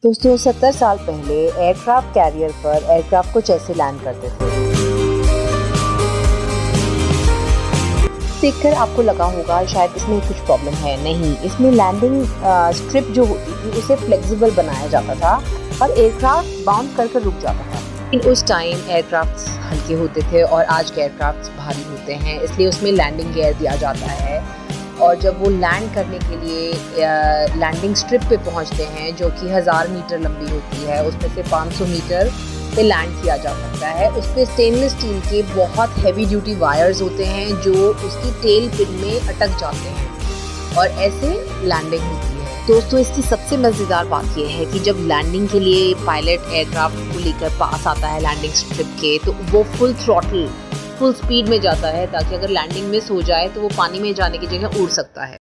दोस्तों 70 साल पहले एयरक्राफ्ट कैरियर पर एयरक्राफ्ट को कैसे लैंड करते थे। देखकर आपको लगा होगा शायद इसमें कुछ प्रॉब्लम है। नहीं, इसमें लैंडिंग स्ट्रिप जो होती थी उसे फ्लेक्सिबल बनाया जाता था और एयरक्राफ्ट बाउंस कर रुक जाता था। लेकिन उस टाइम एयरक्राफ्ट हल्के होते थे और आज के एयरक्राफ्ट भारी होते हैं, इसलिए उसमें लैंडिंग गियर दिया जाता है। और जब वो लैंड करने के लिए लैंडिंग स्ट्रिप पे पहुंचते हैं जो कि 1000 मीटर लंबी होती है, उसमें से 500 मीटर पे लैंड किया जा सकता है। उस पर स्टेनलेस स्टील के बहुत हैवी ड्यूटी वायर्स होते हैं जो उसकी टेल पिन में अटक जाते हैं और ऐसे लैंडिंग होती है। दोस्तों इसकी सबसे मज़ेदार बात यह है कि जब लैंडिंग के लिए पायलट एयरक्राफ्ट को लेकर पास आता है लैंडिंग स्ट्रिप के, तो वो फुल स्पीड में जाता है ताकि अगर लैंडिंग मिस हो जाए तो वो पानी में जाने की जगह उड़ सकता है।